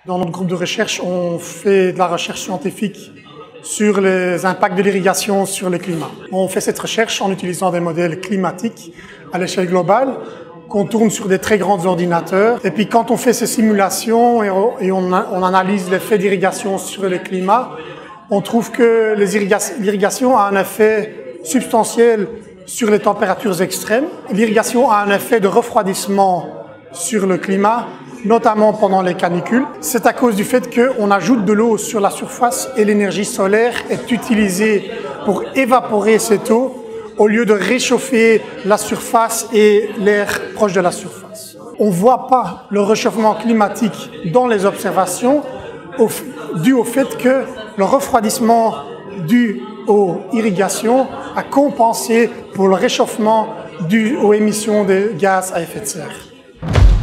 Dans notre groupe de recherche, on fait de la recherche scientifique sur les impacts de l'irrigation sur le climat. On fait cette recherche en utilisant des modèles climatiques à l'échelle globale qu'on tourne sur des très grands ordinateurs. Et puis quand on fait ces simulations et on analyse l'effet d'irrigation sur le climat, on trouve que l'irrigation a un effet substantiel sur les températures extrêmes. L'irrigation a un effet de refroidissement sur le climat, notamment pendant les canicules. C'est à cause du fait qu'on ajoute de l'eau sur la surface et l'énergie solaire est utilisée pour évaporer cette eau au lieu de réchauffer la surface et l'air proche de la surface. On ne voit pas le réchauffement climatique dans les observations dû au fait que le refroidissement dû aux irrigations a compensé pour le réchauffement dû aux émissions de gaz à effet de serre.